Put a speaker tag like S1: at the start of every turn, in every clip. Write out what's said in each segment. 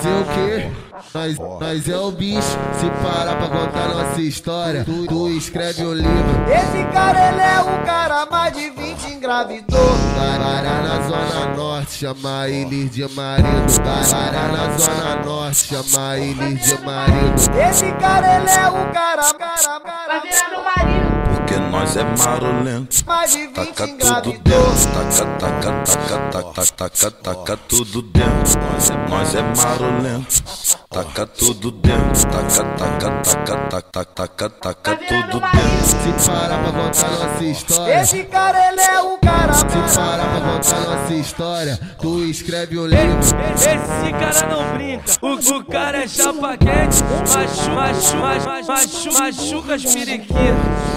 S1: fazer o quê? Nós é o bicho, se parar pra contar nossa história, tu escreve um livro.
S2: Esse cara, ele é o cara mais de 20 engravidou.
S1: Para na zona norte, chama ele de marido. Para na zona norte, chama ele de marido.
S2: Esse cara, ele é o cara
S3: Vai virar meu marido.
S4: Porque nós é marolento.
S2: mais de 20
S4: Taca tudo
S2: engravidou.
S4: dentro, taca tudo dentro. Nós é marolento. Taca tudo dentro, taca tudo dentro.
S1: Se parar pra contar nossa história,
S2: Esse cara, ele é o cara
S1: se parar pra contar nossa história, tu escreve um livro.
S5: Esse cara não brinca, o cara é chapa quente, machuca as periquitas,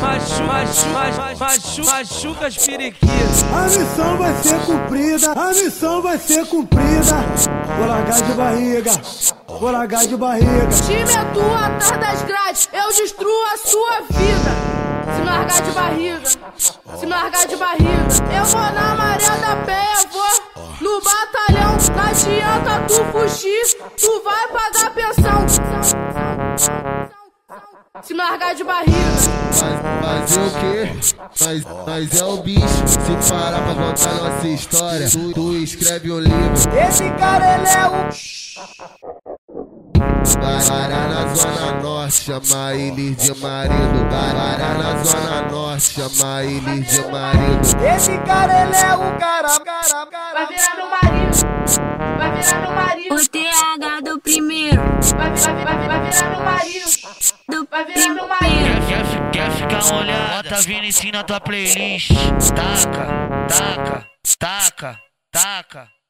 S5: machuca as periquitas.
S6: A missão vai ser cumprida, a missão vai ser cumprida. Vou largar de barriga, vou largar de barriga.
S3: Time é tua atrás das grades, eu destruo a sua vida. Se me largar de barriga, se me largar de barriga, eu vou na maré da penha, vou no batalhão. Não adianta tu fugir, tu vai pagar pensão. Se me largar de barriga.
S1: Fazer o quê? Nós é o bicho, se parar pra contar nossa história, tu escreve um livro.
S2: Esse cara, ele é o...
S1: Para na zona norte, chama ele de marido. Para na zona norte, chama ele de marido.
S2: Esse cara, ele é o cara
S3: Vai virar meu marido. Vai virar meu marido.
S7: O TH do primeiro.
S3: Vai virar meu marido. Vai virar meu marido.
S8: Quer ficar molhada? Bota Vinicinho na tua playlist. Taca, taca, taca, taca.